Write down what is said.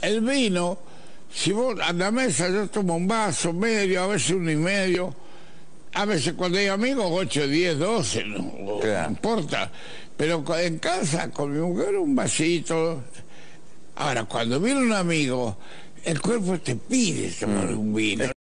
el vino, si vos a la mesa yo tomo un vaso, medio, a veces 1,5, a veces cuando hay amigos 8, 10, 12, no importa, pero en casa con mi mujer un vasito. Ahora, cuando viene un amigo, el cuerpo te pide tomar un vino.